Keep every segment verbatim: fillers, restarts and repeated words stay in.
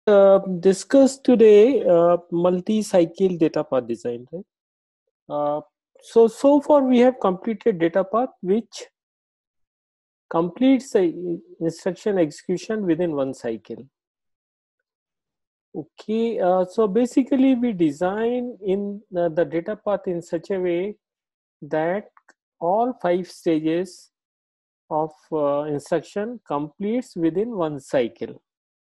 Uh, discuss today uh, multi-cycle data path design, right? Uh, so, so far we have completed data path which completes the instruction execution within one cycle. Okay, uh, so basically we design in the, the data path in such a way that all five stages of uh, instruction completes within one cycle.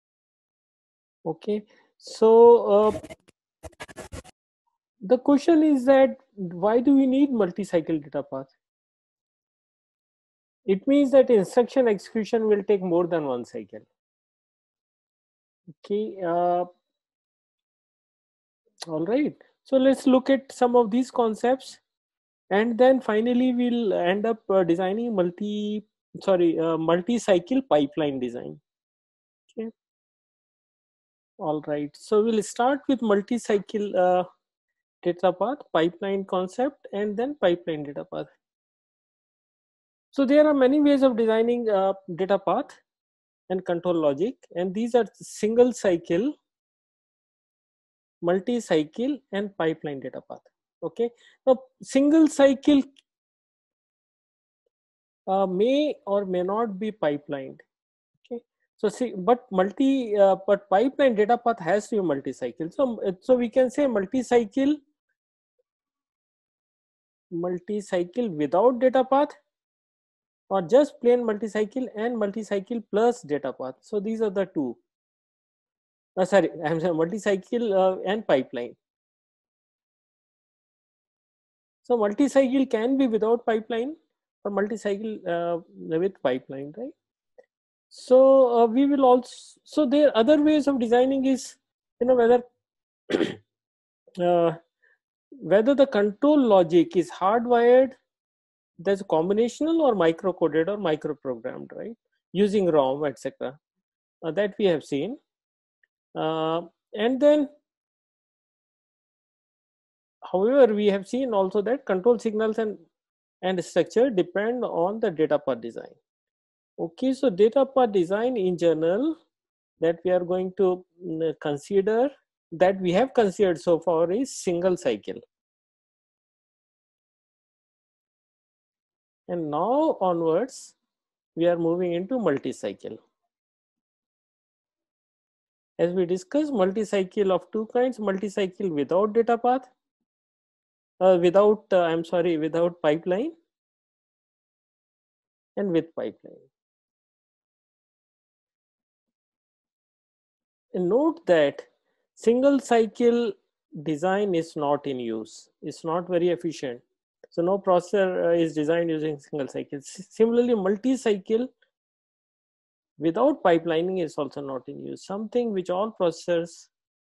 Okay, so uh, the question is that why do we need multi-cycle data path? It means that instruction execution will take more than one cycle. Okay, uh, all right. So let's look at some of these concepts, and then finally we'll end up uh, designing multi, sorry, uh, multi-cycle pipeline design. Okay, all right. So we'll start with multi-cycle uh, data path, pipeline concept, and then pipeline data path. So there are many ways of designing uh, data path and control logic, and these are single cycle, multi-cycle, and pipeline data path. Okay, now single cycle uh, may or may not be pipelined. Okay, so see, but multi uh, but pipeline data path has to be multi-cycle. So so we can say multi-cycle, multi-cycle without data path, or just plain multi-cycle and multi-cycle plus data path. So these are the two. Uh, sorry, I'm saying multi-cycle uh, and pipeline. So multi-cycle can be without pipeline or multi-cycle uh, with pipeline, right? So uh, we will also, so there other ways of designing is, you know, whether uh, whether the control logic is hardwired, there's combinational or micro-coded or micro-programmed, right? Using ROM, et cetera. Uh, that we have seen. Uh, and then, however, we have seen also that control signals and, and structure depend on the data path design. Okay, so data path design in general that we are going to consider, that we have considered so far, is single cycle. And now onwards, we are moving into multi-cycle. As we discussed, multi-cycle of two kinds: multi-cycle without data path, uh, without, uh, I'm sorry, without pipeline, and with pipeline. And note that single cycle design is not in use. It's not very efficient. So no processor uh, is designed using single cycle. Similarly, multi-cycle without pipelining is also not in use. Something which all processors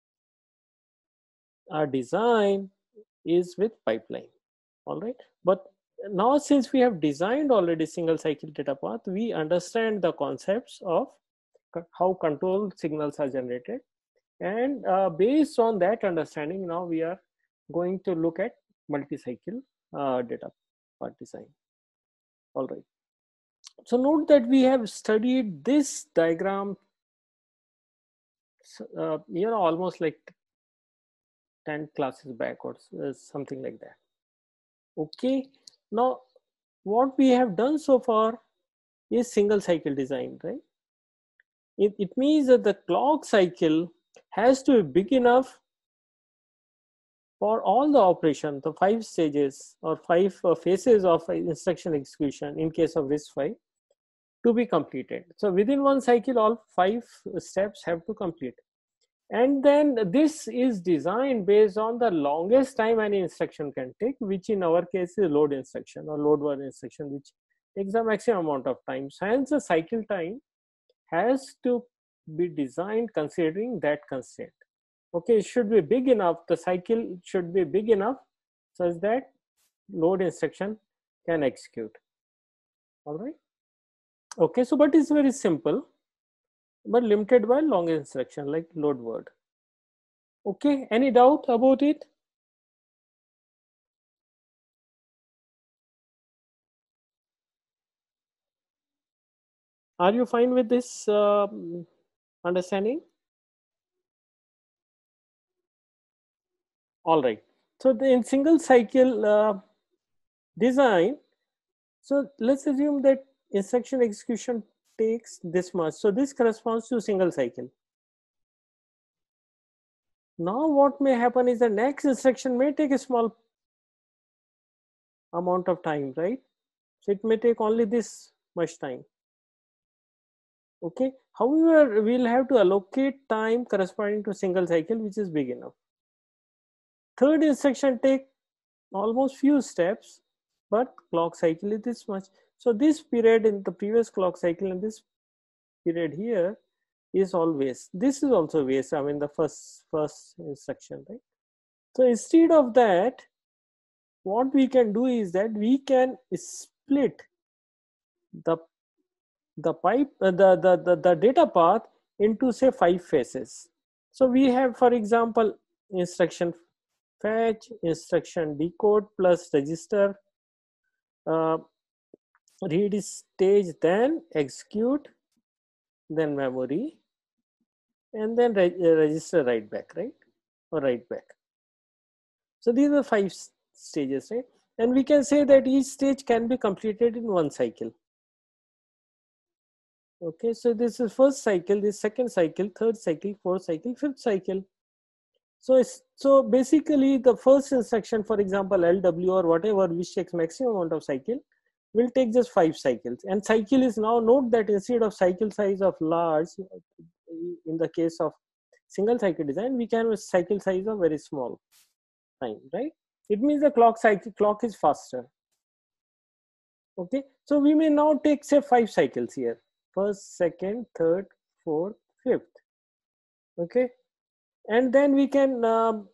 are designed is with pipeline. All right. But now since we have designed already single cycle data path, we understand the concepts of how control signals are generated. And uh, based on that understanding, now we are going to look at multi-cycle uh, data path design. All right. So note that we have studied this diagram, uh, you know, almost like ten classes back or uh, something like that. Okay. Now, what we have done so far is single cycle design, right? It, it means that the clock cycle has to be big enough for all the operation, the five stages or five uh, phases of instruction execution in case of RISC-V to be completed. So within one cycle, all five steps have to complete. And then this is designed based on the longest time any instruction can take, which in our case is load instruction or load one instruction, which takes the maximum amount of time. So hence the cycle time has to be designed considering that constraint. Okay, it should be big enough, the cycle should be big enough such that load instruction can execute. All right. Okay, so but it's very simple, but limited by long instruction like load word. Okay, any doubt about it? Are you fine with this uh, understanding? All right. So the, in single cycle uh, design, so let's assume that instruction execution takes this much. So this corresponds to single cycle. Now what may happen is the next instruction may take a small amount of time, right? So it may take only this much time. Okay. However, we'll have to allocate time corresponding to single cycle, which is big enough. Third instruction take almost few steps, but clock cycle is this much. So this period in the previous clock cycle and this period here is always, this is also waste. I mean the first first instruction, right? So instead of that, what we can do is that we can split the the pipe uh, the, the the the data path into say five phases. So we have, for example, instruction fetch, instruction decode plus register, uh, read stage, then execute, then memory, and then re uh, register write back, right? Or write back. So these are five stages, right? And we can say that each stage can be completed in one cycle. Okay, so this is first cycle, this second cycle, third cycle, fourth cycle, fifth cycle. So it's, so basically the first instruction, for example, L W or whatever, which takes maximum amount of cycle, will take just five cycles. And cycle is, now note that instead of cycle size of large, in the case of single cycle design, we can have a cycle size of very small time, right? It means the clock cycle clock is faster. Okay, so we may now take say five cycles here: first, second, third, fourth, fifth. Okay, and then we can um,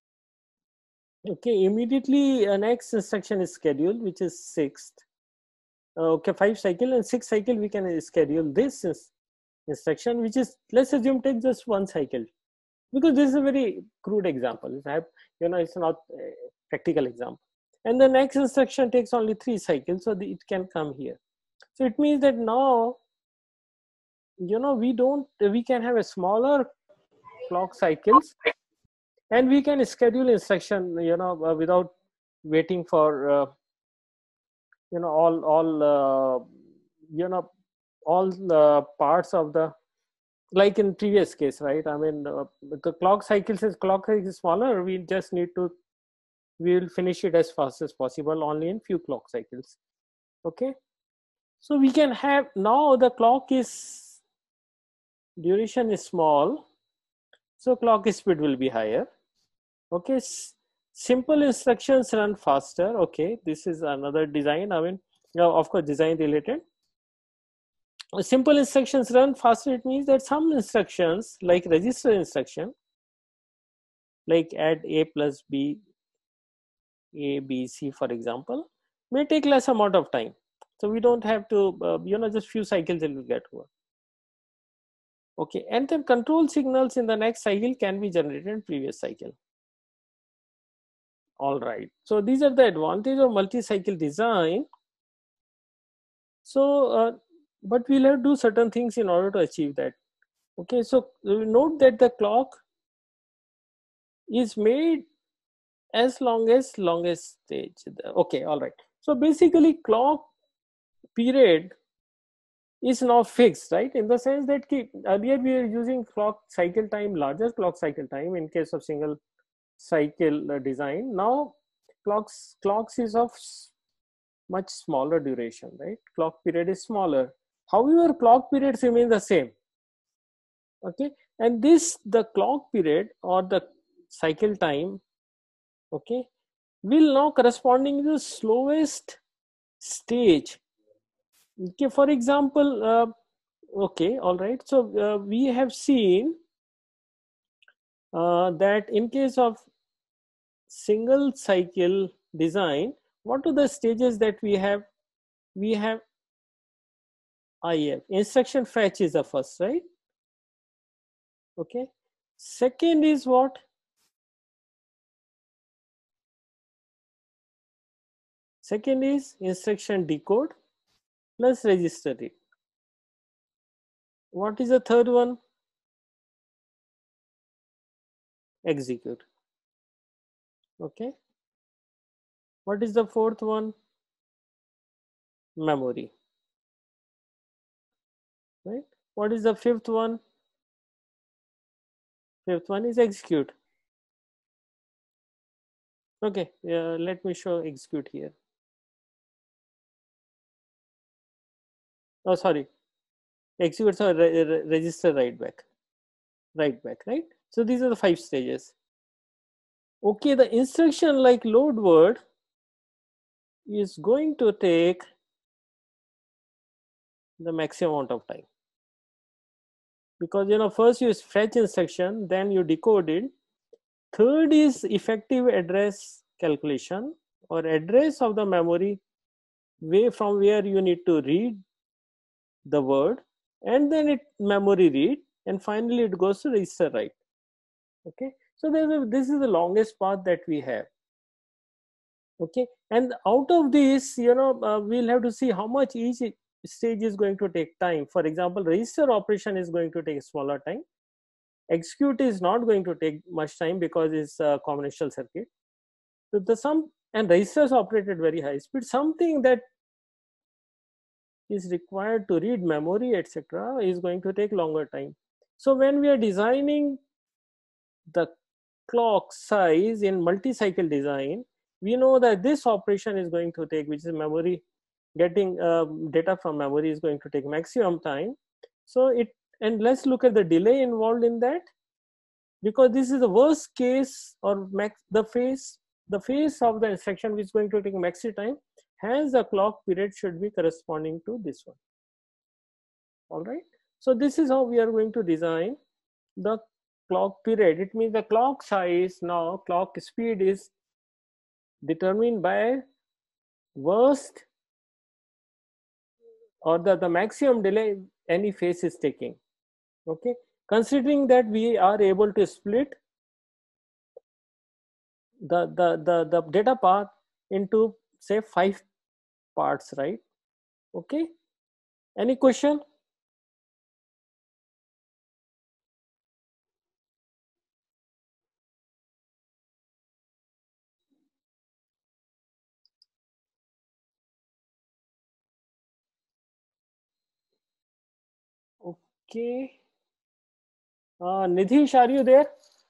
okay, immediately uh, next instruction is scheduled, which is sixth. Uh, okay, five cycle and six cycle we can schedule this is instruction, which is, let's assume, take just one cycle, because this is a very crude example. It's have, you know, it's not a practical example. And the next instruction takes only three cycles, so the, it can come here. So it means that now, you know, we don't, we can have a smaller clock cycles, and we can schedule instruction, you know, uh, without waiting for, uh, you know, all, all, uh, you know, all the parts of the, like in previous case, right? I mean, uh, the clock cycles is clock cycle is smaller. We just need to, we will finish it as fast as possible, only in few clock cycles. Okay, so we can have, now the clock is, duration is small, so clock speed will be higher. Okay, simple instructions run faster. Okay, this is another design. I mean, you know, of course, design related. Simple instructions run faster. It means that some instructions, like register instruction, like add a plus b, a b c, for example, may take less amount of time. So we don't have to, uh, you know, just few cycles it will get over. Okay, and then control signals in the next cycle can be generated in previous cycle. All right, so these are the advantage of multi-cycle design. So, uh, but we'll have to do certain things in order to achieve that. Okay, so note that the clock is made as long as longest stage. Okay, all right. So basically, clock period is now fixed, right? In the sense that earlier we were using clock cycle time, larger clock cycle time in case of single cycle uh, design. Now clocks clocks is of much smaller duration, right? Clock period is smaller. However, clock periods remain the same. Okay, and this, the clock period or the cycle time, okay, will now corresponding to the slowest stage. Okay, for example, uh, okay, all right. So uh, we have seen uh, that in case of single cycle design, what are the stages that we have? We have I F, instruction fetch is the first, right? Okay, second is what? Second is instruction decode plus register it. What is the third one? Execute. Okay. What is the fourth one? Memory. Right. What is the fifth one? Fifth one is execute. Okay. Uh, let me show execute here. Oh, sorry. Execute or re re register write back. Write back, right? So these are the five stages. Okay, the instruction like load word is going to take the maximum amount of time, because you know first you fetch instruction, then you decode it. Third is effective address calculation or address of the memory way from where you need to read the word, and then it memory read, and finally it goes to register write. Okay, so there's a, this is the longest path that we have. Okay, and out of this, you know, uh, we'll have to see how much each stage is going to take time. For example, register operation is going to take smaller time. Execute is not going to take much time because it's a combinational circuit. So the sum and registers operate at very high speed. Something that is required to read memory, et cetera, is going to take longer time. So when we are designing the clock size in multi-cycle design, we know that this operation is going to take, which is memory, getting uh, data from memory is going to take maximum time. So it, and let's look at the delay involved in that, because this is the worst case or max, the phase, the phase of the instruction which is going to take maxi time, hence the clock period should be corresponding to this one. All right. So this is how we are going to design the clock period. It means the clock size, now clock speed is determined by worst or the, the maximum delay any phase is taking. Okay, considering that we are able to split the the the, the data path into say five parts, right? Okay, any question? Okay, uh, Nidhish, are you there?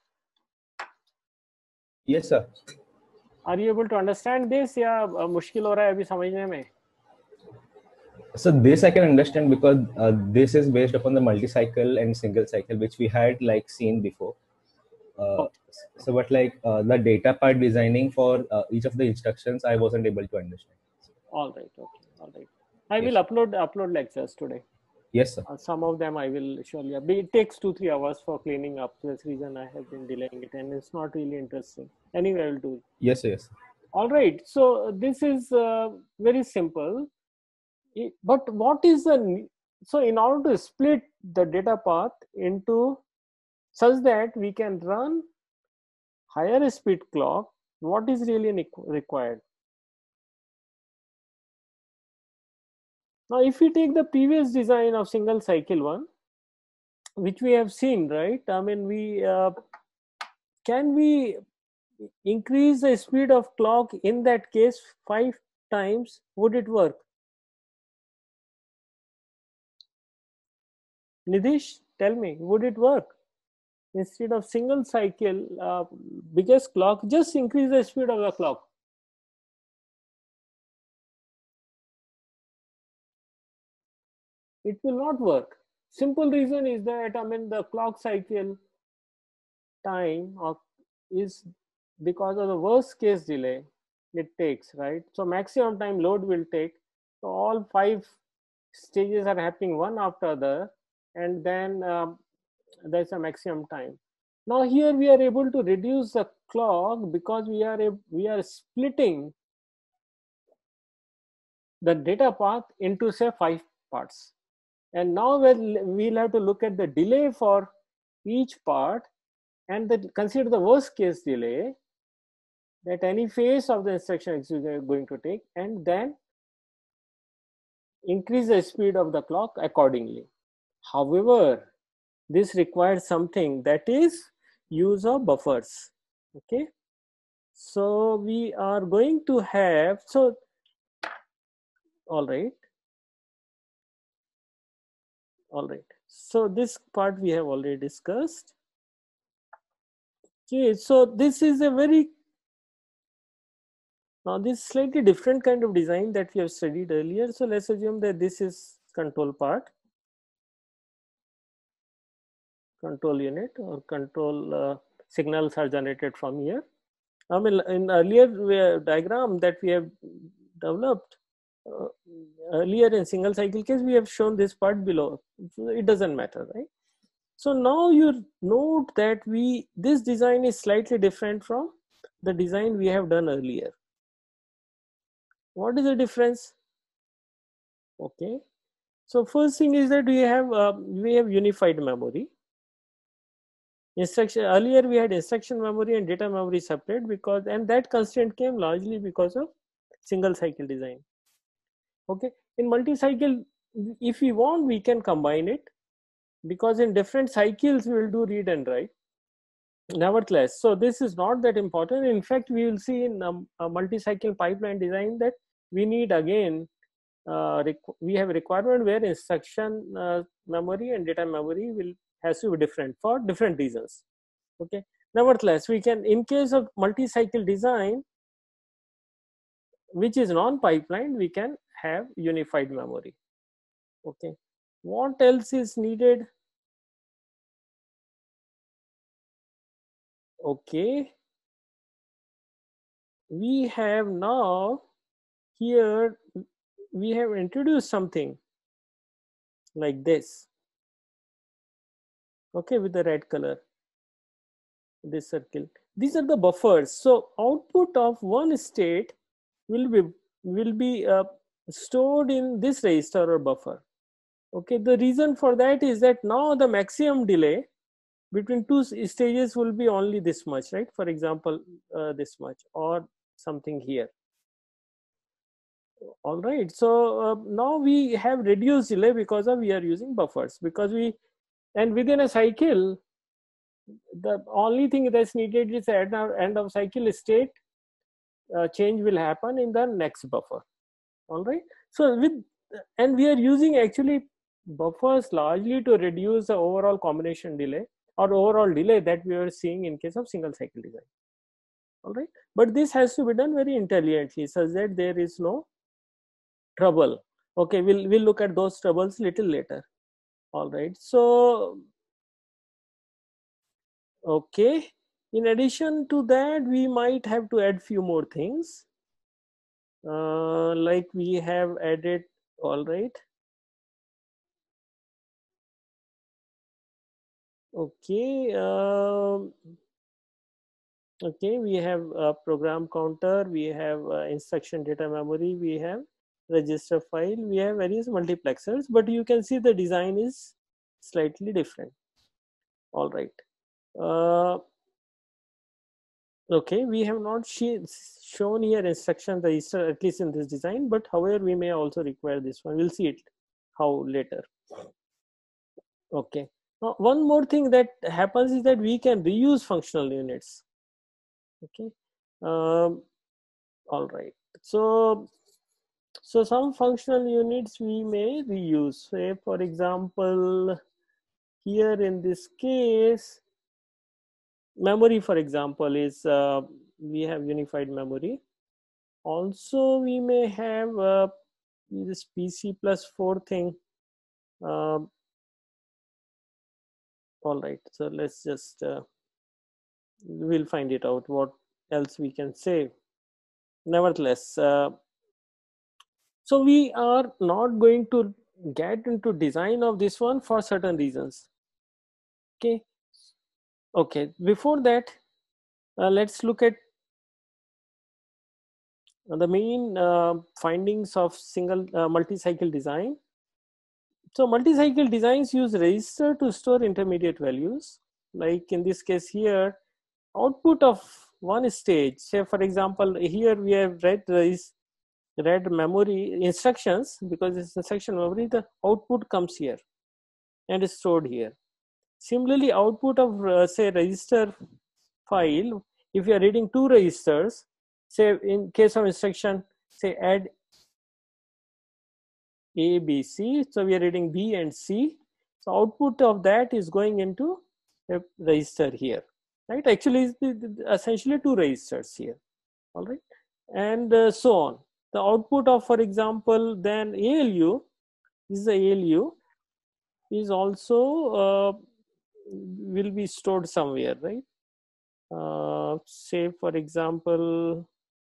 Yes, sir. Are you able to understand this या uh, मुश्किल हो रहा है अभी समझने में? So this I can understand because uh, this is based upon the multi-cycle and single cycle, which we had like seen before. Uh, Okay. so, but like uh, the data part designing for uh, each of the instructions, I wasn't able to understand. All right. Okay. All right. I Yes, will sir. upload upload lectures today. Yes, sir. Uh, some of them I will surely. It takes two three hours for cleaning up. That's the reason I have been delaying it, and it's not really interesting. Anyway, I will do it. Yes, sir. Yes. All right. So this is uh, very simple. But what is the so in order to split the data path into such that we can run higher speed clock, what is really required? Now, if we take the previous design of single cycle one, which we have seen, right? I mean, we uh, can we increase the speed of clock in that case five times? Would it work? Nidhish, tell me, would it work? Instead of single cycle, uh, biggest clock, just increase the speed of the clock. It will not work. Simple reason is that I mean the clock cycle time of is because of the worst case delay it takes, right? So maximum time load will take. So all five stages are happening one after other, and then um, there's a maximum time. Now here we are able to reduce the clock because we are a, we are splitting the data path into say five parts. And now we'll, we'll have to look at the delay for each part and the, consider the worst case delay that any phase of the instruction is going to take, and then increase the speed of the clock accordingly. However, this requires something, that is use of buffers. Okay, So we are going to have, so all right, all right. So this part we have already discussed. Okay, so this is a very, now this slightly different kind of design that we have studied earlier. So let's assume that this is control part, control unit or control uh, signals are generated from here. I mean, in earlier diagram that we have developed, uh, earlier in single cycle case, we have shown this part below. It doesn't matter, right? So now you note that we, this design is slightly different from the design we have done earlier. What is the difference? Okay. So first thing is that we have, uh, we have unified memory. Instruction, earlier we had instruction memory and data memory separate, because, and that constraint came largely because of single cycle design. Okay, in multi-cycle, if we want, we can combine it, because in different cycles we will do read and write. Nevertheless, so this is not that important. In fact, we will see in um, a multi-cycle pipeline design that we need again, uh, we have a requirement where instruction uh, memory and data memory will has to be different for different reasons. Okay, nevertheless, we can, in case of multi-cycle design which is non-pipeline, we can have unified memory. Okay, what else is needed? Okay, we have now here, we have introduced something like this. Okay, with the red color, this circle, these are the buffers. So output of one state will be will be uh, stored in this register or buffer. Okay, the reason for that is that now the maximum delay between two stages will be only this much, right? For example, uh, this much or something here. All right, so uh, now we have reduced delay because of we are using buffers, because we, and within a cycle, the only thing that's needed is at our end of cycle state uh, change will happen in the next buffer. All right, so with, and we are using actually buffers largely to reduce the overall combination delay or overall delay that we are seeing in case of single cycle design. All right, but this has to be done very intelligently such that there is no trouble. Okay, we'll we'll look at those troubles little later. All right, so okay, in addition to that, we might have to add few more things, uh, like we have added. All right, okay, um, okay, we have a program counter, we have uh, instruction data memory, we have register file, we have various multiplexers, but you can see the design is slightly different. All right, uh, okay, we have not shown here instruction register, at least in this design, but however we may also require this one. We'll see it how later. Okay, now one more thing that happens is that we can reuse functional units. Okay, um, all right, so so some functional units we may reuse. Say for example, here in this case, memory for example is uh, we have unified memory. Also we may have uh, this P C plus four thing. Um, all right, so let's just uh, we'll find it out what else we can say. Nevertheless, uh, so we are not going to get into design of this one for certain reasons. Okay, okay, before that, uh, let's look at the main uh, findings of single uh, multi-cycle design. So multi-cycle designs use register to store intermediate values. Like in this case here, output of one stage, say for example, here we have read read memory instructions, because it's instruction memory, the output comes here and is stored here. Similarly, output of uh, say register file, if you are reading two registers, say in case of instruction, say add A, B, C, so we are reading B and C, so output of that is going into a register here, right? Actually it's essentially two registers here, all right, and uh, so on. The output of, for example, then A L U, this is the A L U, is also uh, will be stored somewhere, right? Uh, say for example,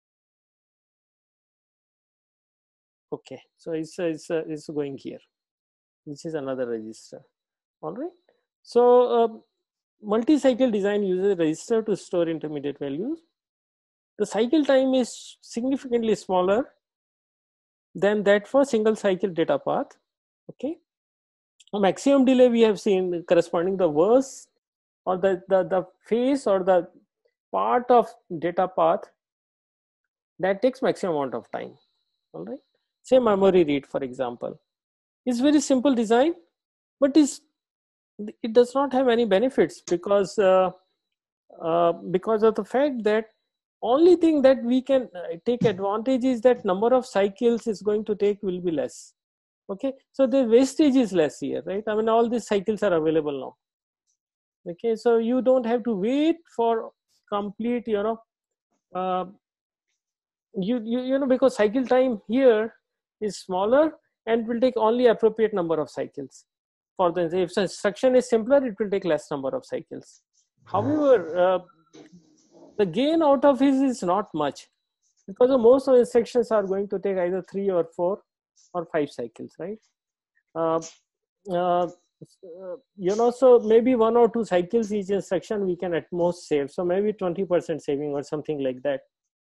okay, so it's uh, it's, uh, it's going here, which is another register, all right. So uh, multi-cycle design uses a register to store intermediate values. The cycle time is significantly smaller than that for single cycle data path, okay. Maximum delay we have seen corresponding the verse or the, the, the phase or the part of data path that takes maximum amount of time, all right. Say memory read, for example, is very simple design, but is it does not have any benefits because uh, uh, because of the fact that only thing that we can uh, take advantage is that number of cycles is going to take will be less, okay. So the wastage is less here, right? I mean, all these cycles are available now, okay. So you don't have to wait for complete, you know, uh, you, you you know, because cycle time here is smaller and will take only appropriate number of cycles. For the, if the instruction is simpler, it will take less number of cycles. However, uh, the gain out of it is not much because most of the instructions are going to take either three or four or five cycles, right? Uh, uh, you know, so maybe one or two cycles each instruction we can at most save. So maybe twenty percent saving or something like that.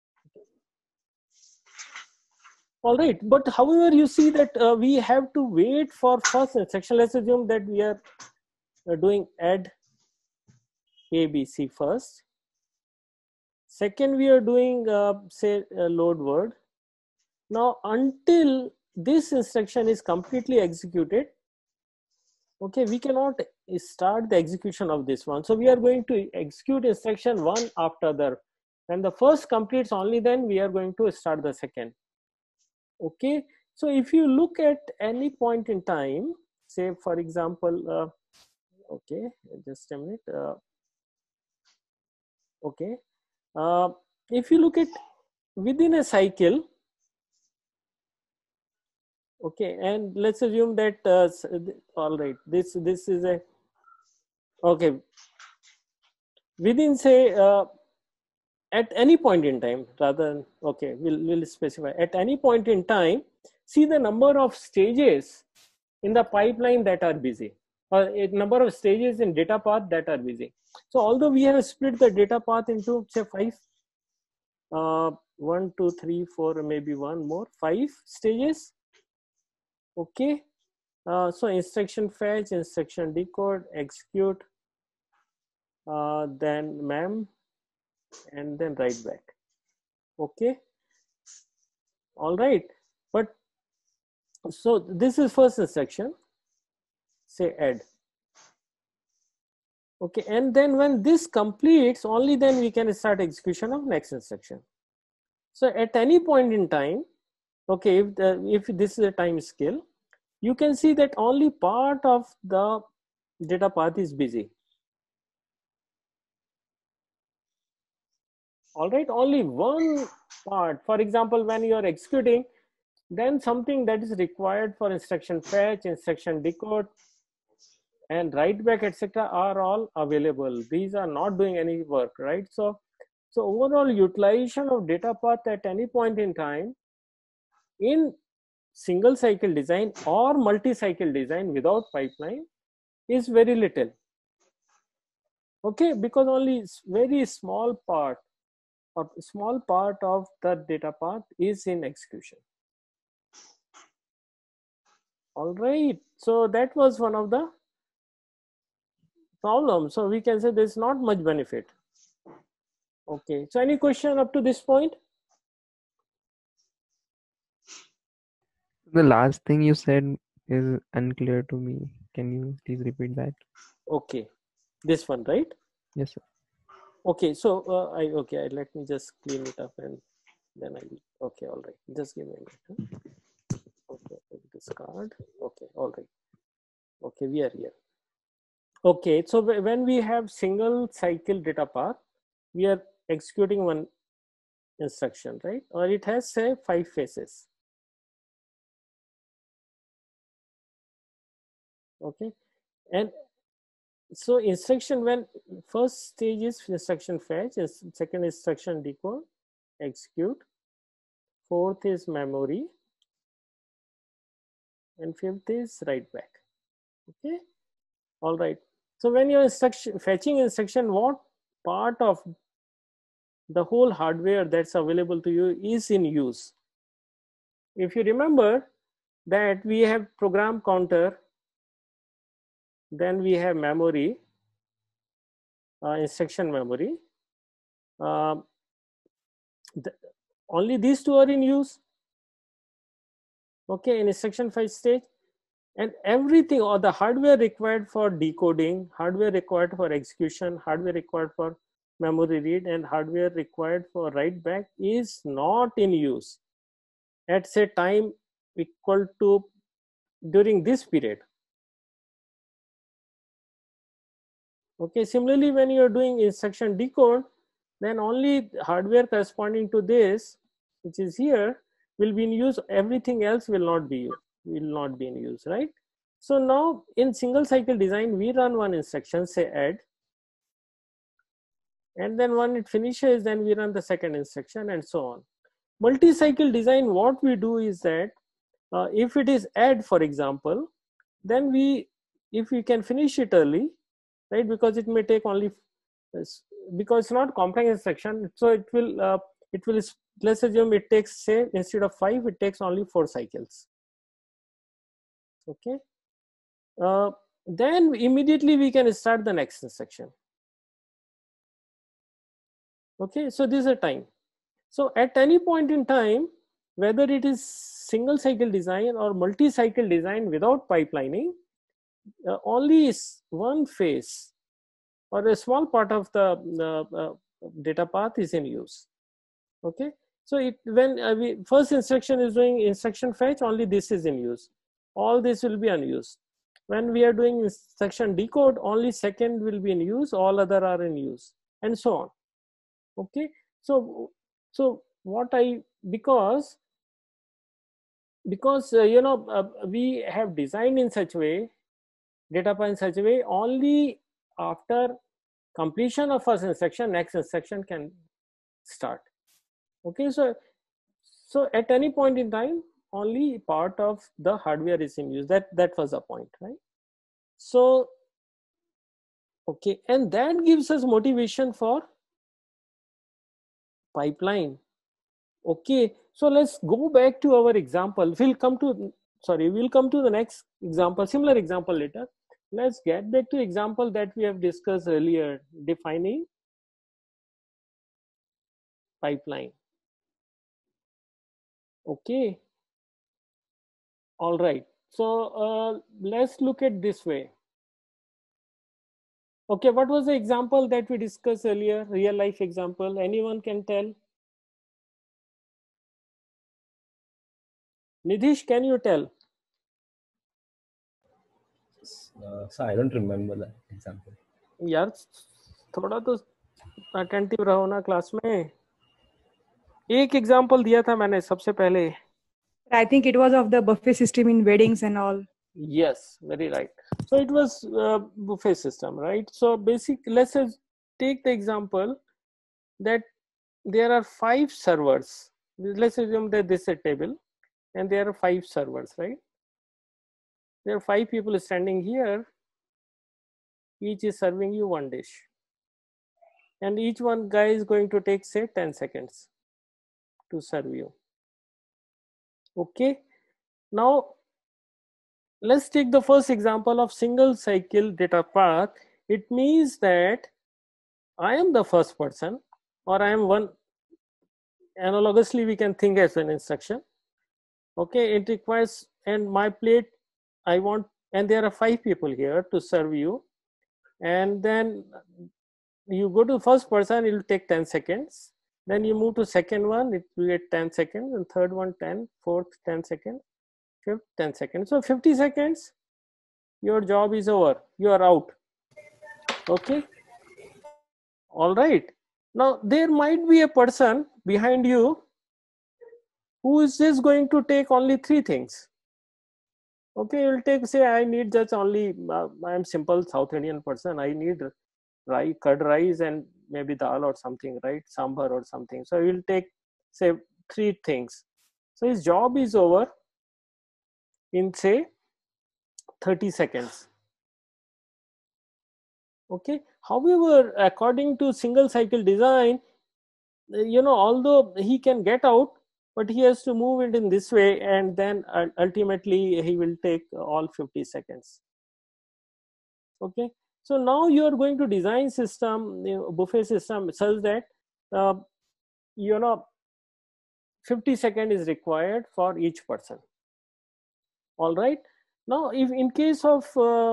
All right, but however, you see that uh, we have to wait for first instruction. Let's assume that we are uh, doing add A, B, C first. Second, we are doing uh, say a load word. Now, until this instruction is completely executed, okay, we cannot start the execution of this one. So we are going to execute instruction one after the other. When the first completes, only then we are going to start the second. Okay, so if you look at any point in time, say for example, uh, okay, just a minute. Uh, okay, uh, if you look at within a cycle, okay, and let's assume that uh, all right, this this is a okay within say uh, at any point in time, rather okay, we'll we'll specify at any point in time. See the number of stages in the pipeline that are busy, or a number of stages in data path that are busy. So although we have split the data path into say five, uh, one, two, three, four, maybe one more, five stages. Okay, uh, so instruction fetch, instruction decode, execute, uh, then mem, and then write back. Okay, all right, but so this is first instruction, say add. Okay, and then when this completes, only then we can start execution of next instruction. So at any point in time, okay, if the, if this is a time scale, you can see that only part of the data path is busy. All right, only one part. For example, when you are executing, then something that is required for instruction fetch, instruction decode, and write back, et cetera, are all available. These are not doing any work, right? So, so overall utilization of data path at any point in time in single cycle design or multi-cycle design without pipeline is very little. Okay, because only very small part or small part of the data path is in execution. All right, so that was one of the problems. So we can say there's not much benefit. Okay, so any question up to this point? The last thing you said is unclear to me. Can you please repeat that? Okay, this one, right? Yes, sir. Okay, so uh, I okay. I, let me just clean it up and then I will. Okay, all right. Just give me a minute. Huh? Okay, discard. Okay, all right. Okay, we are here. Okay, so when we have single cycle data path, we are executing one instruction, right? Or it has say five phases. Okay, and so instruction, when first stage is instruction fetch, second instruction decode, execute, fourth is memory, and fifth is write back. Okay, all right. So when you're instruction fetching instruction, what part of the whole hardware that's available to you is in use? If you remember that we have program counter, then we have memory, uh, instruction memory. Uh, the, only these two are in use. Okay, in instruction fetch stage, and everything or the hardware required for decoding, hardware required for execution, hardware required for memory read, and hardware required for write back is not in use at say time equal to during this period. Okay, similarly, when you are doing instruction decode, then only hardware corresponding to this, which is here, will be in use. Everything else will not be will not be in use, right? So now in single cycle design, we run one instruction, say add, and then when it finishes, then we run the second instruction and so on. Multi-cycle design, what we do is that uh, if it is add, for example, then we, if we can finish it early, right, because it may take only, because it's not complex instruction, so it will, uh, it will, let's assume it takes, say, instead of five, it takes only four cycles. Okay. Uh, then immediately we can start the next instruction. Okay, so this is a time. So at any point in time, whether it is single cycle design or multi-cycle design without pipelining, uh, only one phase or a small part of the uh, uh, data path is in use. Okay, so it, when uh, we first instruction is doing instruction fetch, only this is in use. All this will be unused. When we are doing instruction decode, only second will be in use, all other are in use, and so on. Okay, so so what I, because because uh, you know uh, we have designed in such way, data path in such a way, only after completion of first instruction, next instruction can start. Okay, so so at any point in time, only part of the hardware is in use. That that was the point, right? So okay, and that gives us motivation for pipeline. Okay, so let's go back to our example. We'll come to, sorry, we'll come to the next example, similar example later. Let's get back to example that we have discussed earlier, defining pipeline. Okay, all right. So uh, let's look at this way. Okay, what was the example that we discussed earlier? Real life example. Anyone can tell? Nidhish, can you tell? Uh, so I don't remember that example. यार थोड़ा तो attentive रहो ना class में. एक example दिया था मैंने सबसे पहले. I think it was of the buffet system in weddings and all. Yes, very right. So it was uh, buffet system, right? So basic, let's just take the example that there are five servers. Let's assume that this is a table and there are five servers, right? There are five people standing here. Each is serving you one dish. And each one guy is going to take, say, ten seconds to serve you. Okay. Now, let's take the first example of single cycle data path. It means that I am the first person, or I am one. Analogously, we can think as an instruction. Okay, it requires, and my plate, I want, and there are five people here to serve you. And then you go to first person, it will take ten seconds. Then you move to second one, it will get ten seconds, and third one ten, fourth ten seconds, fifth ten seconds. So fifty seconds, your job is over, you are out. Okay, all right. Now there might be a person behind you who is just going to take only three things. Okay, you'll take, say, I need just only, uh, I'm simple South Indian person, I need rice, curd rice and maybe dal or something, right? Sambar or something. So he will take, say, three things. So his job is over in, say, thirty seconds. Okay. However, according to single cycle design, you know, although he can get out, but he has to move it in this way, and then uh, ultimately he will take all fifty seconds. Okay. So now you are going to design system, you know, buffet system such that, uh, you know, fifty seconds is required for each person. All right. Now, if in case of, uh,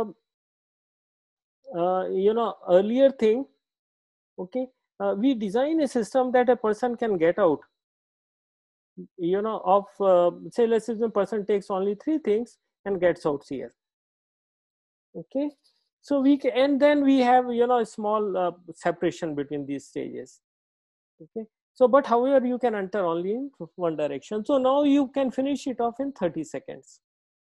uh, you know, earlier thing, okay, uh, we design a system that a person can get out, you know, of, uh, say, let's say the person takes only three things and gets out here. Okay. So we can, and then we have, you know, a small uh, separation between these stages. Okay. So, but however, you can enter only in one direction. So now you can finish it off in thirty seconds.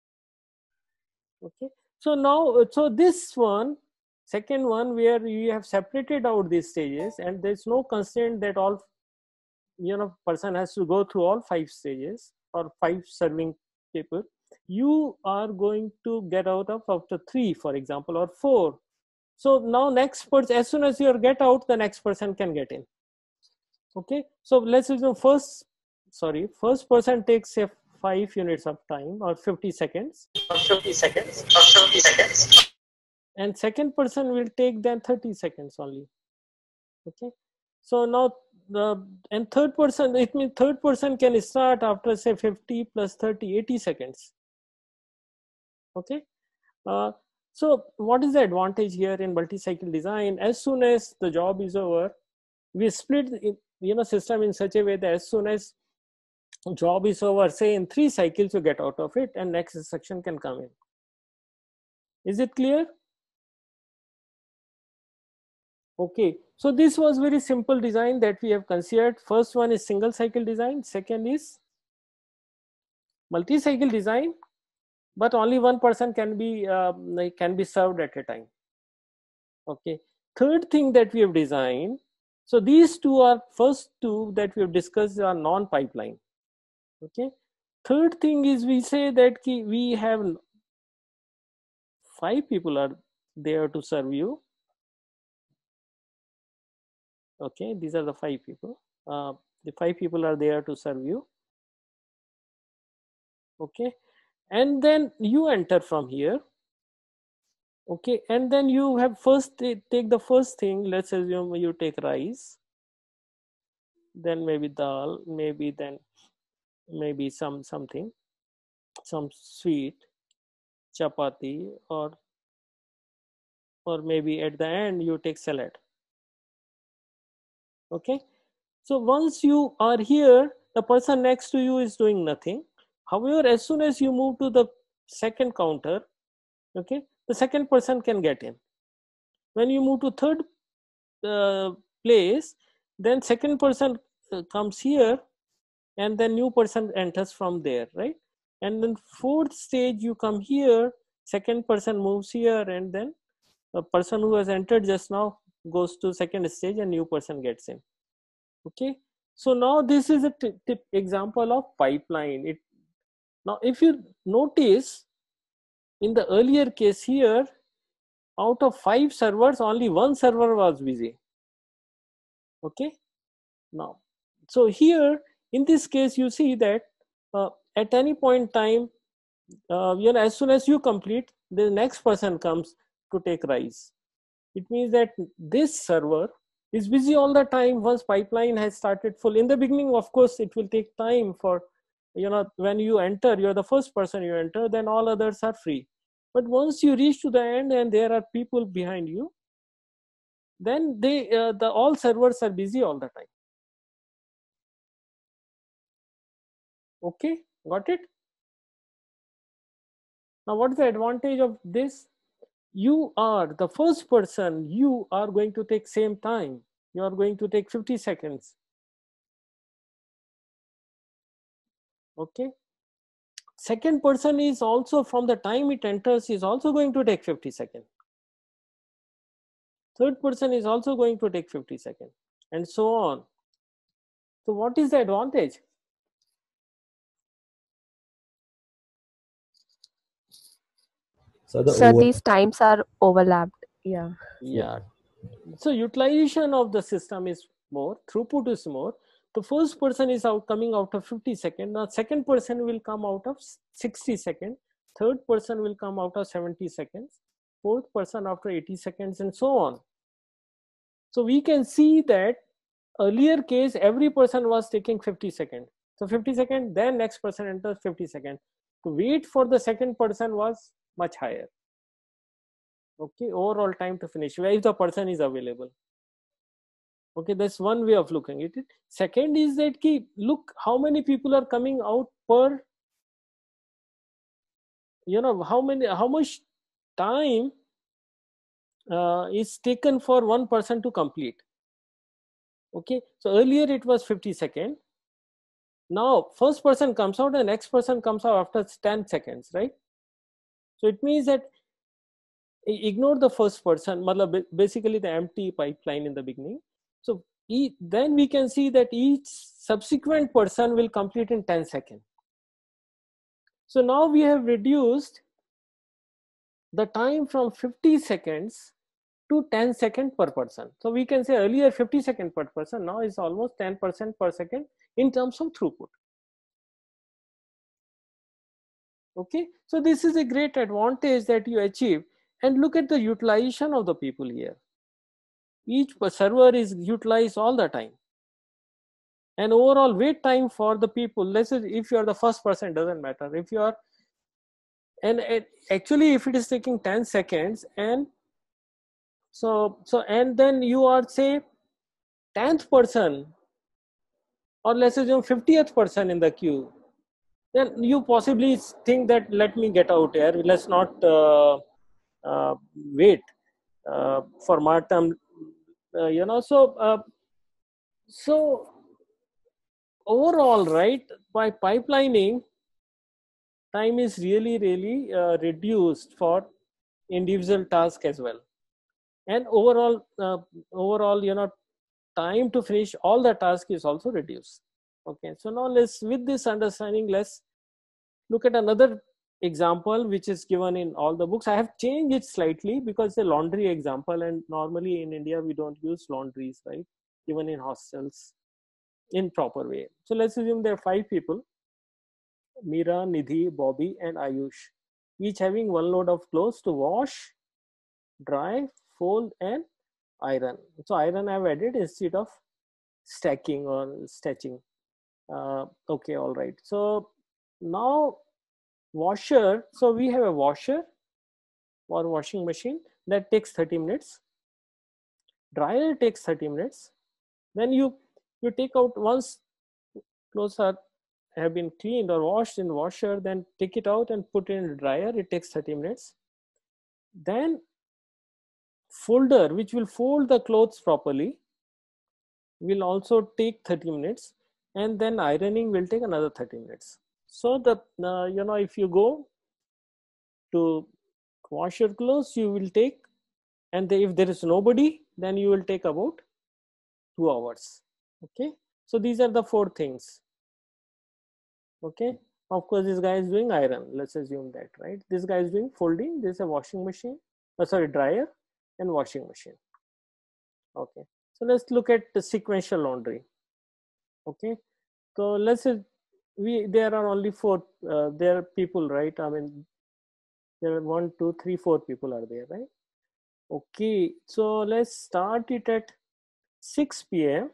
Okay. So now, so this one, second one, where you have separated out these stages, and there's no constraint that all, you know, person has to go through all five stages or five serving people. You are going to get out of after three, for example, or four. So now next person, as soon as you get out, the next person can get in. Okay. So let's assume first, sorry, first person takes say five units of time or fifty seconds. Or fifty seconds. Or fifty seconds. And second person will take then thirty seconds only. Okay. So now the, and third person, it means third person can start after say fifty plus thirty, eighty seconds. Okay. Uh, so what is the advantage here in multi-cycle design? As soon as the job is over, we split the, you know, system in such a way that as soon as job is over, say in three cycles, you get out of it and next instruction can come in. Is it clear? Okay, so this was very simple design that we have considered. First one is single cycle design, second is multi-cycle design, but only one person can be uh, can be served at a time. Okay, third thing that we have designed, so these two are, first two that we have discussed are non-pipeline. Okay, third thing is we say that we have five people are there to serve you. Okay, these are the five people. Uh, the five people are there to serve you. Okay, and then you enter from here. Okay, and then you have first take the first thing. Let's assume you take rice, then maybe dal, maybe then maybe some something, some sweet, chapati, or or maybe at the end you take salad. Okay, so once you are here, the person next to you is doing nothing. However, as soon as you move to the second counter, okay, the second person can get in. When you move to third uh, place, then second person uh, comes here, and then new person enters from there, right? And then fourth stage, you come here, second person moves here, and then the person who has entered just now goes to second stage and new person gets in. Okay, so now this is a tip example of pipeline. It now, if you notice in the earlier case here, out of five servers, only one server was busy. Okay, now, so here in this case, you see that uh, at any point in time, uh, you know, as soon as you complete, the next person comes to take rice. It means that this server is busy all the time once pipeline has started full. In the beginning, of course, it will take time for, you know, when you enter, you're the first person you enter, then all others are free. But once you reach to the end and there are people behind you, then they uh, the all servers are busy all the time. Okay, got it? Now what is the advantage of this? You are the first person, you are going to take same time, you are going to take fifty seconds. Okay, second person is also, from the time it enters, is also going to take fifty seconds. Third person is also going to take fifty seconds, and so on. So what is the advantage? So the So over these times are overlapped. Yeah. Yeah. So utilization of the system is more, throughput is more. The first person is out coming out of fifty seconds. The second person will come out of sixty seconds. Third person will come out of seventy seconds. Fourth person after eighty seconds, and so on. So we can see that earlier case, every person was taking fifty seconds. So fifty seconds, then next person enters fifty seconds. To wait for the second person was much higher. Okay, overall time to finish, if the person is available. Okay, that's one way of looking at it. Second is that key, look how many people are coming out per, you know, how many, how much time uh, is taken for one person to complete. Okay, so earlier it was fifty seconds. Now first person comes out, the next person comes out after ten seconds, right? So it means that ignore the first person, basically the empty pipeline in the beginning. So e then we can see that each subsequent person will complete in ten seconds. So now we have reduced the time from fifty seconds to ten seconds per person. So we can say earlier fifty seconds per person, now is almost ten percent per second in terms of throughput. Okay, so this is a great advantage that you achieve. And look at the utilization of the people here. Each server is utilized all the time. And overall wait time for the people, let's say if you are the first person, doesn't matter. If you are, and it, actually if it is taking ten seconds, and so, so and then you are say tenth person, or let's assume fiftieth person in the queue, then you possibly think that let me get out here, let's not uh, uh, wait uh, for my term, uh, you know. So, uh, so overall, right, by pipelining, time is really, really uh, reduced for individual task as well. And overall, uh, overall, you know, time to finish all the task is also reduced. Okay, so now let's, with this understanding, let's look at another example which is given in all the books. I have changed it slightly because it's a laundry example, and normally in India we don't use laundries, right? Even in hostels in proper way. So let's assume there are five people, Meera, Nidhi, Bobby and Ayush, each having one load of clothes to wash, dry, fold and iron. So iron I've added instead of stacking or stitching. Uh, okay, all right. So now washer, so we have a washer or washing machine that takes thirty minutes. Dryer takes thirty minutes. Then you you take out, once clothes are have been cleaned or washed in washer, then take it out and put it in the dryer. It takes thirty minutes. Then folder, which will fold the clothes properly, will also take thirty minutes, and then ironing will take another thirty minutes. So the uh, you know, if you go to wash your clothes, you will take, and the, if there is nobody, then you will take about two hours. Okay, so these are the four things. Okay, of course this guy is doing iron, let's assume that, right? This guy is doing folding, this is a washing machine, oh, sorry, dryer and washing machine. Okay, so let's look at the sequential laundry. Okay, so let's say we there are only four uh, there are people, right? I mean, there are one two three four people are there, right? Okay, so let's start it at six P M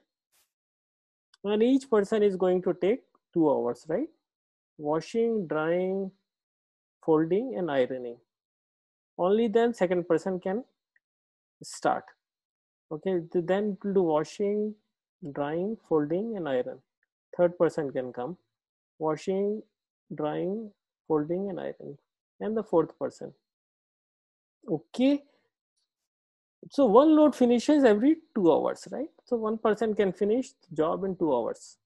and each person is going to take two hours, right? Washing, drying, folding and ironing. Only then second person can start. Okay, then it will do washing, drying, folding, and iron. Third person can come. Washing, drying, folding, and iron. And the fourth person. Okay. So one load finishes every two hours, right? So one person can finish the job in two hours.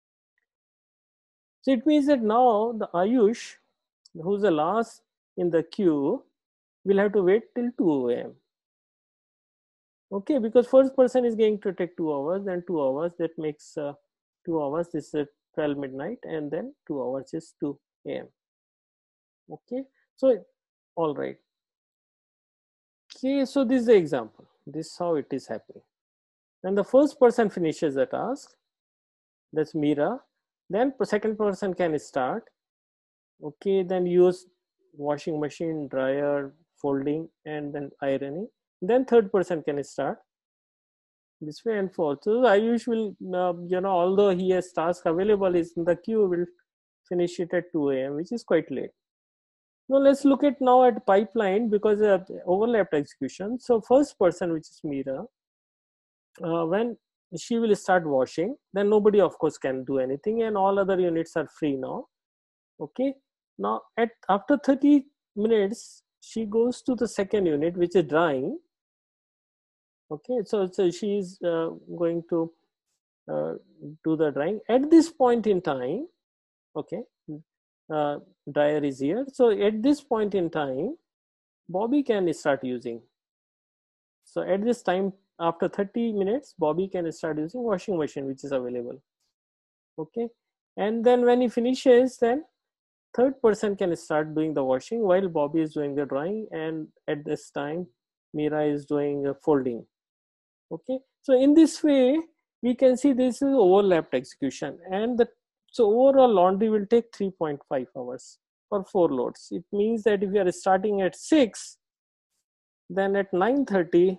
So it means that now the Ayush, who's the last in the queue, will have to wait till two A M Okay, because first person is going to take two hours, then two hours, that makes uh, two hours, this is twelve midnight, and then two hours is two A M Okay, so all right. Okay, so this is the example. This is how it is happening. When the first person finishes the task, that's Mira, then the second person can start. Okay, then use washing machine, dryer, folding, and then ironing. Then third person can start this way and forth. So I usually, uh, you know, although he has task available, is in the queue, will finish it at two A M, which is quite late. Now let's look at now at pipeline, because of overlapped execution. So first person, which is Mira, uh, when she will start washing, then nobody of course can do anything, and all other units are free now. Okay, now at after thirty minutes, she goes to the second unit, which is drying. Okay, so, so she is uh, going to uh, do the drying. At this point in time, okay, uh, dryer is here. So at this point in time, Bobby can start using. So at this time, after thirty minutes, Bobby can start using washing machine, which is available. Okay, and then when he finishes, then third person can start doing the washing while Bobby is doing the drying, and at this time, Mira is doing uh, folding. Okay, so in this way, we can see this is overlapped execution, and the so overall laundry will take three point five hours for four loads. It means that if we are starting at six, then at nine thirty,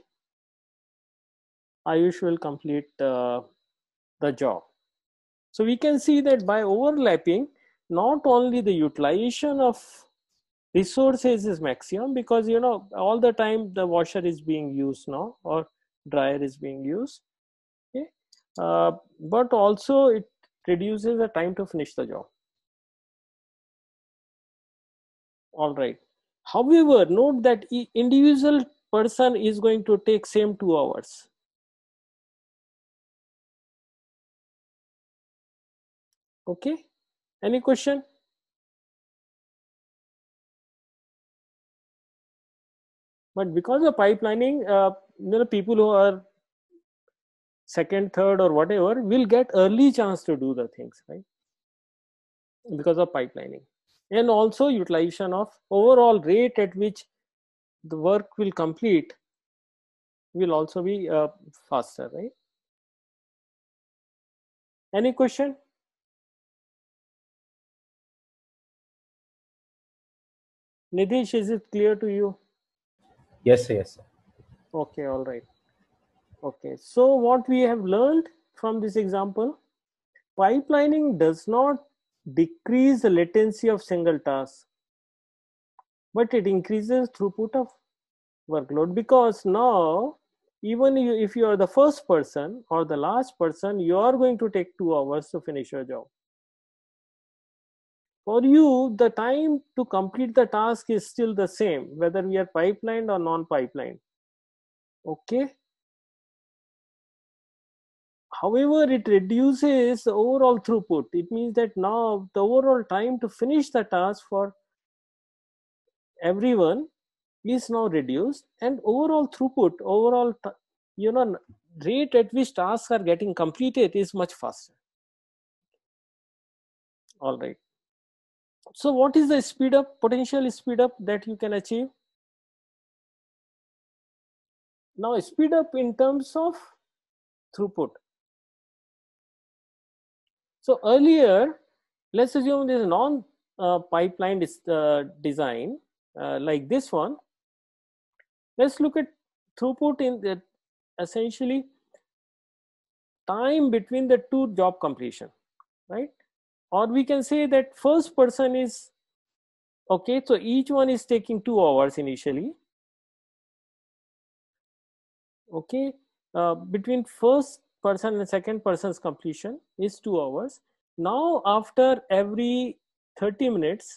Ayush will complete uh, the job. So we can see that by overlapping, not only the utilization of resources is maximum, because you know all the time the washer is being used now, or dryer is being used, okay, uh, but also it reduces the time to finish the job. All right. However, note that each individual person is going to take same two hours. Okay, any question? But because of pipelining, uh, you know, people who are second, third, or whatever will get early chance to do the things, right? Because of pipelining, and also utilization of overall rate at which the work will complete will also be uh, faster, right? Any question? Nitish, is it clear to you? Yes, sir, yes, sir. Okay, all right. Okay, so what we have learned from this example, pipelining does not decrease the latency of single task, but it increases throughput of workload, because now even you, if you are the first person or the last person, you are going to take two hours to finish your job. For you, the time to complete the task is still the same, whether we are pipelined or non-pipelined. Okay. However, it reduces the overall throughput. It means that now the overall time to finish the task for everyone is now reduced, and overall throughput, overall, you know, rate at which tasks are getting completed is much faster. All right. So what is the speed up, potential speed up that you can achieve? Now speed up in terms of throughput. So earlier, let's assume this non uh, pipeline is, uh, design uh, like this one. Let's look at throughput in the essentially time between the two job completion, right? Or we can say that first person is, okay, so each one is taking two hours initially. Okay, uh, between first person and second person's completion is two hours. Now after every thirty minutes,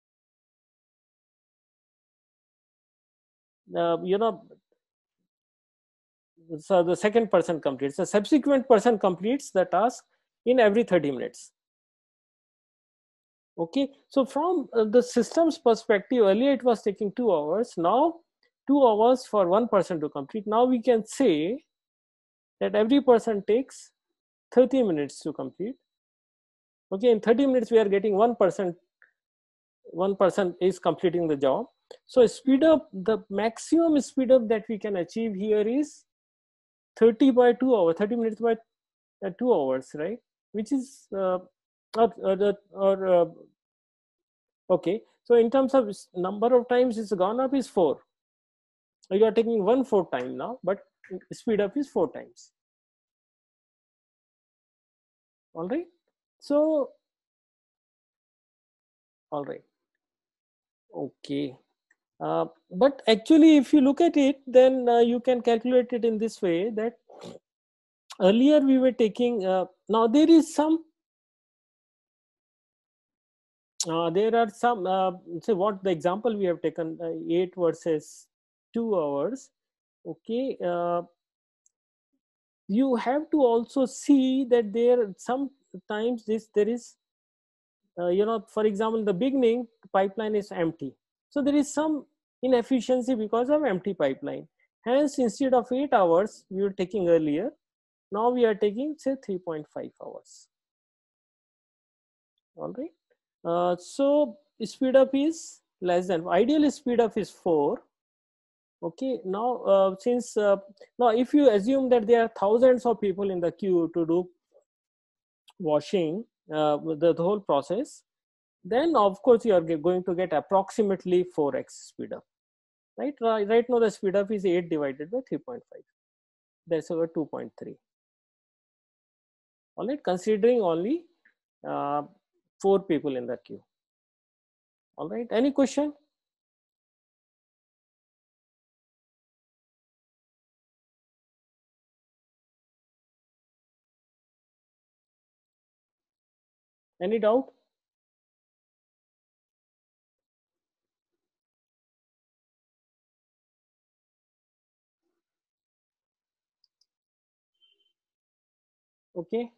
uh, you know, so the second person completes, the subsequent person completes the task in every thirty minutes. Okay, so from uh, the system's perspective, earlier it was taking two hours, now two hours for one person to complete. Now we can say that every person takes thirty minutes to complete. Okay, in thirty minutes we are getting one person, one person is completing the job. So speed up, the maximum speed up that we can achieve here is thirty by two hours, thirty minutes by uh, two hours, right? Which is uh, or, or, or uh, okay. So in terms of number of times it's gone up is four. You are taking one fourth time now, but speed up is four times. All right. So, all right. Okay. Uh, but actually, if you look at it, then uh, you can calculate it in this way that earlier we were taking, uh, now there is some, uh, there are some, uh, say what the example we have taken, uh, eight versus two hours. Okay. Uh, you have to also see that there sometimes this, there is, uh, you know, for example, in the beginning, the pipeline is empty. So there is some inefficiency because of empty pipeline. Hence, instead of eight hours we were taking earlier, now we are taking say three point five hours. All right. Uh, so speed up is less than, ideal speed up is four. Okay. Now, uh, since uh, now if you assume that there are thousands of people in the queue to do washing, uh, the, the whole process, then of course you are going to get approximately four x speed up, right? Right now the speed up is eight divided by three point five. That's over two point three. All right, considering only uh, four people in the queue. All right, any question? Any doubt? Okay,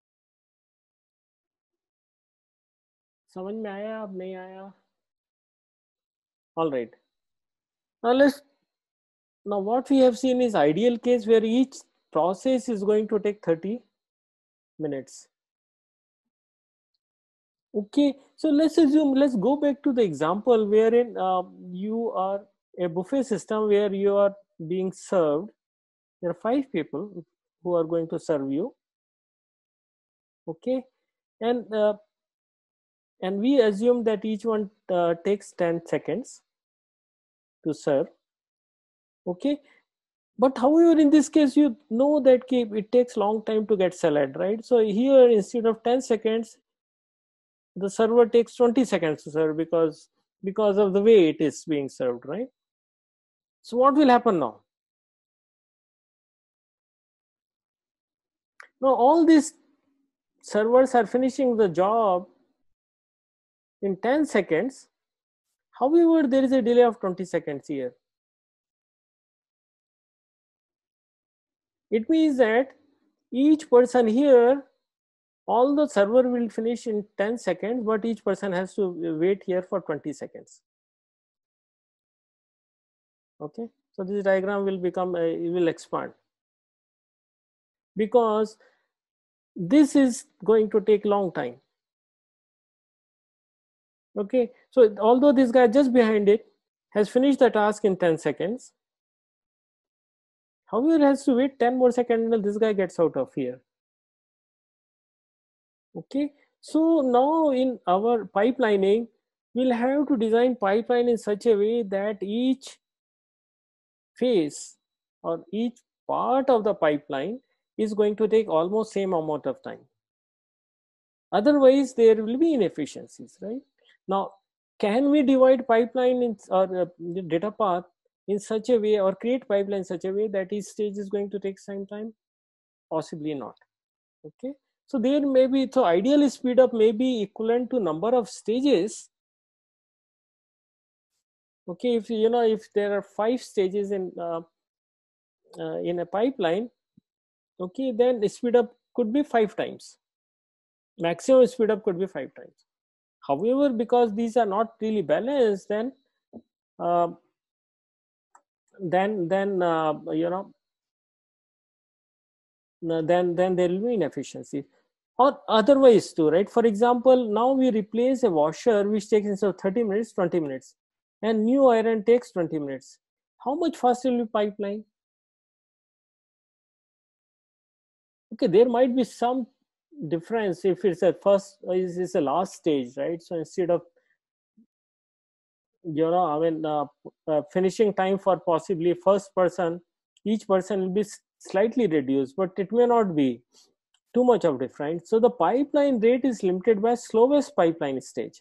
समझ में आया अब नहीं आया? All right, now let's, now what we have seen is ideal case where each process is going to take thirty minutes. Okay, so let's assume, let's go back to the example wherein uh, you are a buffet system where you are being served. There are five people who are going to serve you. Okay, and uh, and we assume that each one uh, takes ten seconds to serve. Okay, but however in this case you know that it takes long time to get salad, right? So here instead of ten seconds, the server takes twenty seconds to serve because because of the way it is being served, right? So what will happen now? Now all these servers are finishing the job in ten seconds. However, there is a delay of twenty seconds here. It means that each person here, all the server will finish in ten seconds, but each person has to wait here for twenty seconds. Okay, so this diagram will become, uh, it will expand because this is going to take long time. Okay, so although this guy just behind it has finished the task in ten seconds, however has to wait ten more seconds until this guy gets out of here. Okay, so now in our pipelining, we'll have to design pipeline in such a way that each phase or each part of the pipeline is going to take almost same amount of time. Otherwise, there will be inefficiencies, right? Now, can we divide pipeline in or uh, data path in such a way, or create pipeline in such a way that each stage is going to take some time? Possibly not. Okay, so there may be, so ideal speed up may be equivalent to number of stages. Okay, if you know, if there are five stages in uh, uh, in a pipeline, okay, then the speed up could be five times. Maximum speed up could be five times. However, because these are not really balanced, then uh, then then uh, you know then then there will be inefficiency, or otherwise too, right? For example, now we replace a washer which takes instead of thirty minutes twenty minutes, and new iron takes twenty minutes. How much faster will be pipeline? Okay, there might be some difference if it's a first, is it's a last stage, right? So instead of, you know, I mean, uh, uh, finishing time for possibly first person, each person will be slightly reduced, but it may not be too much of difference. So the pipeline rate is limited by slowest pipeline stage.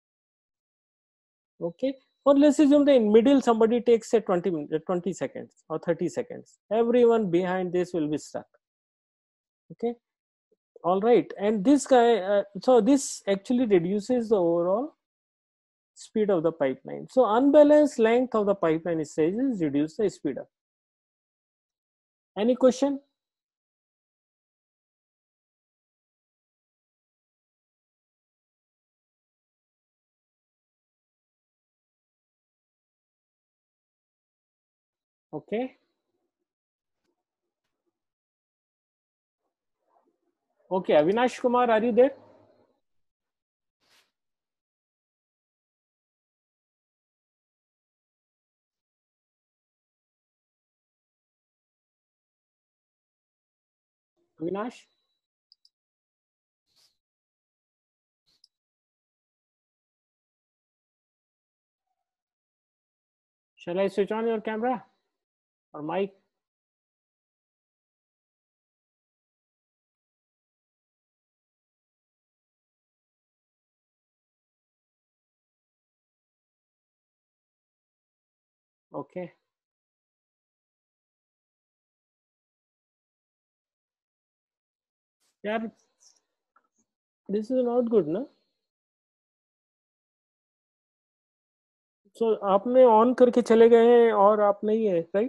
Okay, or let's assume that in middle somebody takes say twenty minutes, twenty seconds or thirty seconds. Everyone behind this will be stuck. Okay, all right, and this guy, uh, so this actually reduces the overall speed of the pipeline. So unbalanced length of the pipeline stages reduce the speed up. Any question? Okay. Okay, Avinash Kumar, are you there? Avinash? Shall I switch on your camera or mic? Okay. Yeah, this is not good, no? So आपने on करके चले गए हैं और आप नहीं है, right?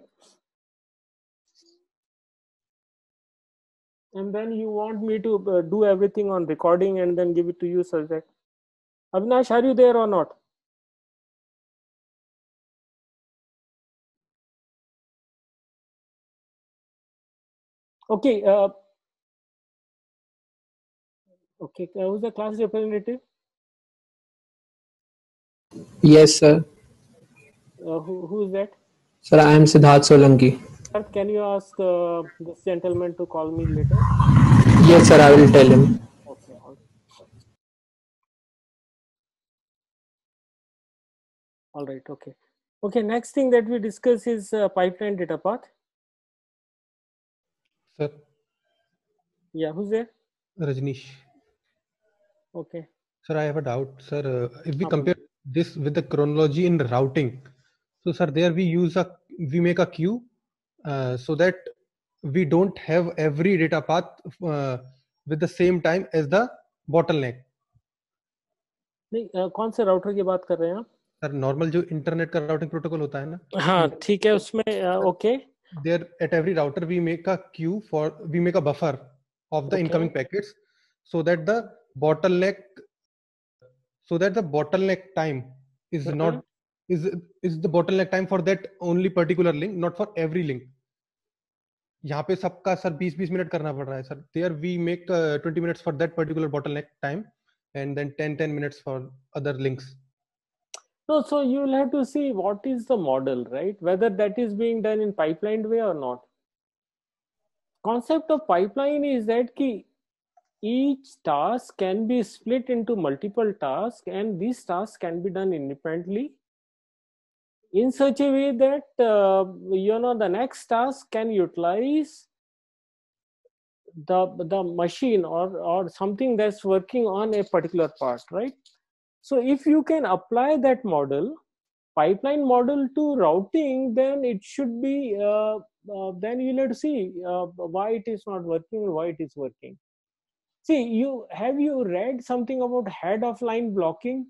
And then you want me to uh, do everything on recording and then give it to you, such that. Avinash, are you there or not? Okay. Uh, okay. Uh, who's the class representative? Yes, sir. Uh, who, who is that? Sir, I am Siddharth Solanki. Can you ask uh, this gentleman to call me later? Yes, sir, I will tell him. Okay. All, all right. Okay. Okay. Next thing that we discuss is uh, pipeline data path. Sir. Yeah. Who's there? Rajnish. Okay. Sir, I have a doubt. Sir, uh, if we compare this with the chronology in routing, so sir, there we use a we make a queue uh, so that we don't have every data path uh, with the same time as the bottleneck. नहीं uh, कौन से router की बात कर रहे हैं आप? Sir normal जो इंटरनेट का राउटिंग प्रोटोकॉल होता है ना, हाँ ठीक है, उसमें okay there at every router we make a queue for we make a buffer of the Okay. incoming packets so that the bottleneck so that the bottleneck time is Mhm. not is is the bottleneck time for that only particular link, not for every link. यहाँ पे सबका sir बीस बीस minute करना पड़ रहा है sir. There we make uh, twenty minutes for that particular bottleneck time and then ten ten minutes for other links. No, so you will have to see what is the model, right? Whether that is being done in pipelined way or not. Concept of pipeline is that ki each task can be split into multiple tasks, and these tasks can be done independently in such a way that uh, you know the next task can utilize the the machine or or something that's working on a particular part, right? So if you can apply that model, pipeline model to routing, then it should be, uh, uh, then you'll have to see uh, why it is not working and why it is working. See, you have you read something about head of line blocking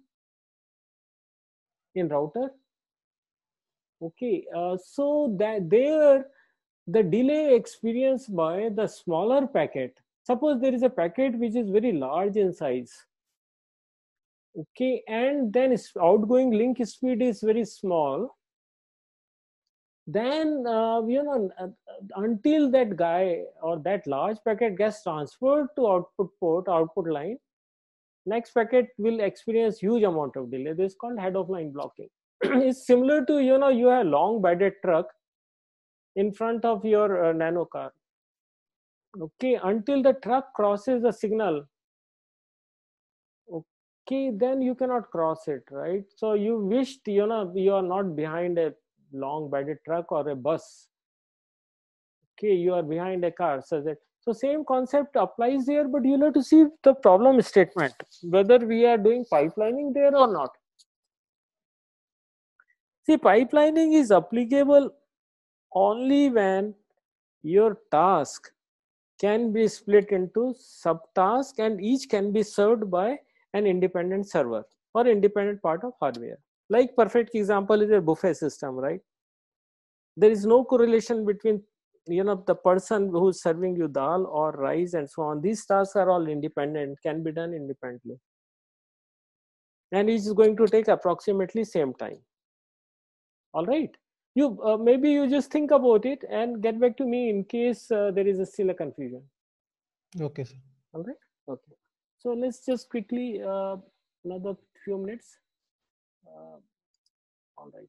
in router? Okay, uh, so that there the delay experienced by the smaller packet, suppose there is a packet which is very large in size, okay, and then its outgoing link speed is very small, then uh, you know uh, until that guy or that large packet gets transferred to output port, output line, next packet will experience huge amount of delay. This is called head of line blocking. It's similar to, you know, you have long bedded truck in front of your uh, nano car, okay, until the truck crosses the signal, okay, then you cannot cross it, right? So you wished, you know, you are not behind a long bedded truck or a bus, okay, you are behind a car. So that, so same concept applies here, but you'll have to see the problem statement, whether we are doing pipelining there or not. See, pipelining is applicable only when your task can be split into subtasks and each can be served by an independent server or independent part of hardware. Like perfect example is a buffet system, right? There is no correlation between, you know, the person who's serving you dal or rice and so on. These tasks are all independent, can be done independently, and each is going to take approximately same time. All right, you uh, maybe you just think about it and get back to me in case uh, there is a still a confusion. Okay, sir. All right, okay, so let's just quickly uh, another few minutes. Uh, all right,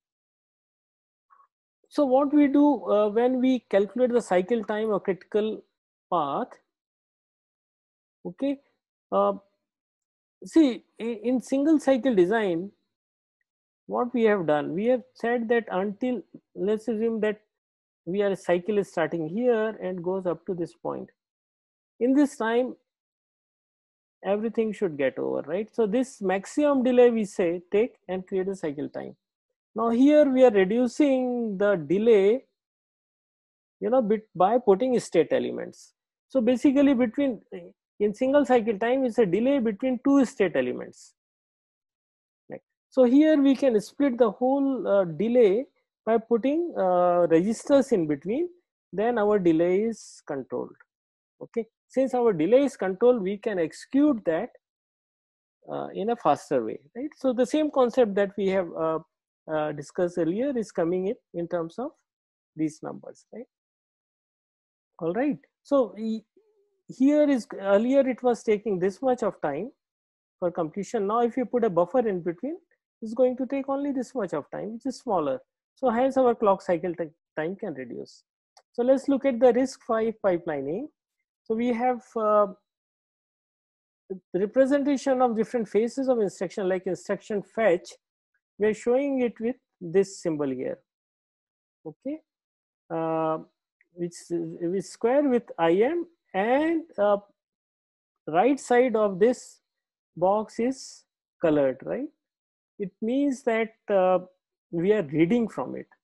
so what we do uh, when we calculate the cycle time or critical path, okay, uh, see, in single cycle design, what we have done, we have said that until, let's assume that we are a cycle is starting here and goes up to this point. In this time, everything should get over, right? So this maximum delay we say take and create a cycle time. Now here we are reducing the delay, you know, bit by putting state elements. So basically between, in single cycle time is a delay between two state elements. Right. So here we can split the whole uh, delay by putting uh, registers in between, then our delay is controlled. Okay, since our delay is controlled, we can execute that uh, in a faster way, right? So the same concept that we have uh, uh, discussed earlier is coming in in terms of these numbers, right? All right, so here is, earlier it was taking this much of time for completion. Now if you put a buffer in between, it's going to take only this much of time, which is smaller. So hence our clock cycle time can reduce. So let's look at the RISC-V pipelining. So we have uh, the representation of different phases of instruction, like instruction fetch. We are showing it with this symbol here, okay, uh, which which square with I M, and uh, right side of this box is colored, right? It means that uh, we are reading from it.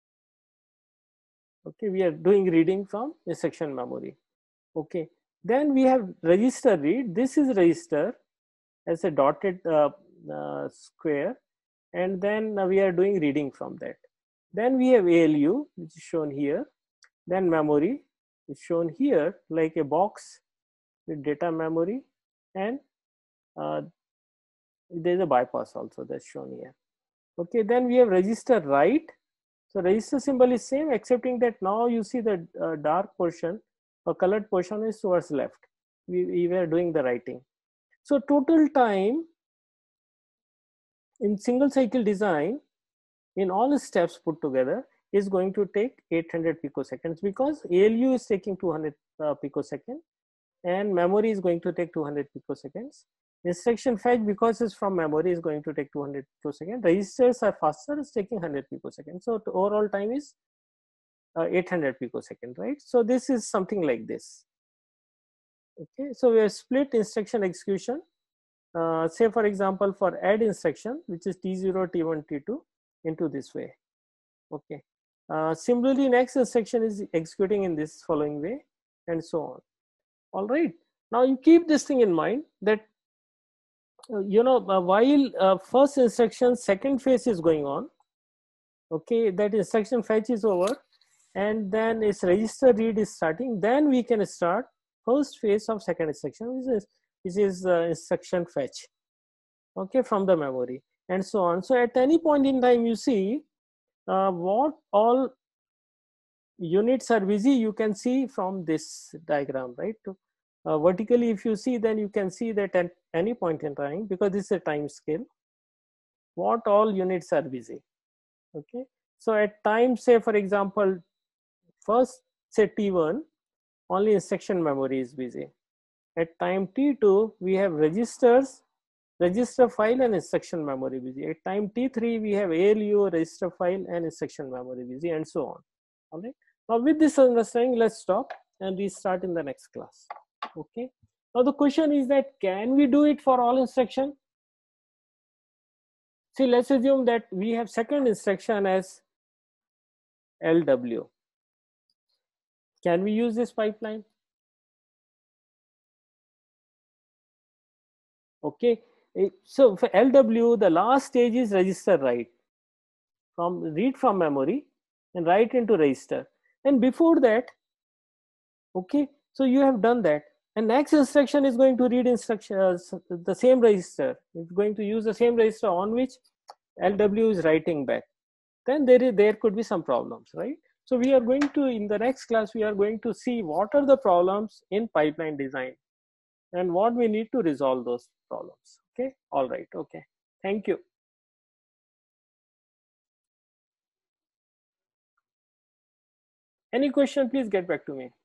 Okay, we are doing reading from instruction memory. Okay, then we have register read. This is register as a dotted uh, uh, square, and then uh, we are doing reading from that. Then we have A L U, which is shown here. Then memory is shown here like a box with data memory, and uh, there is a bypass also that's shown here. Okay, then we have register write. So register symbol is same, excepting that now you see the uh, dark portion or colored portion is towards left. We, we were doing the writing. So total time in single cycle design in all steps put together is going to take eight hundred picoseconds, because A L U is taking two hundred uh, picoseconds and memory is going to take two hundred picoseconds. Instruction fetch, because it's from memory, is going to take two hundred picoseconds. Registers are faster, it's taking one hundred picoseconds. So the overall time is uh, eight hundred picoseconds, right? So this is something like this. Okay, so we have split instruction execution. Uh, say for example, for add instruction, which is T zero, T one, T two, into this way. Okay. Uh, similarly, next instruction is executing in this following way, and so on. All right. Now you keep this thing in mind that uh, you know uh, while uh, first instruction second phase is going on. Okay, that instruction fetch is over, and then its register read is starting. Then we can start first phase of second instruction, which is which is uh, instruction fetch. Okay, from the memory, and so on. So at any point in time, you see uh, what all units are busy. You can see from this diagram, right? Uh, vertically, if you see, then you can see that at any point in time, because this is a time scale, what all units are busy. Okay, so at time, say for example, first say T one, only instruction memory is busy. At time T two, we have registers, register file and instruction memory busy. At time T three, we have A L U, register file and instruction memory busy, and so on. All right. Now with this understanding, let's stop and restart in the next class. Okay. Now the question is that can we do it for all instruction? See, let's assume that we have second instruction as L W. Can we use this pipeline? Okay. So for L W, the last stage is register write, from read from memory and write into register. And before that, okay, so you have done that. And next instruction is going to read instruction uh, the same register. It's going to use the same register on which L W is writing back. Then there is there could be some problems, right? So we are going to, in the next class, we are going to see what are the problems in pipeline design and what we need to resolve those problems. Okay, all right, okay, thank you. Any question, please get back to me.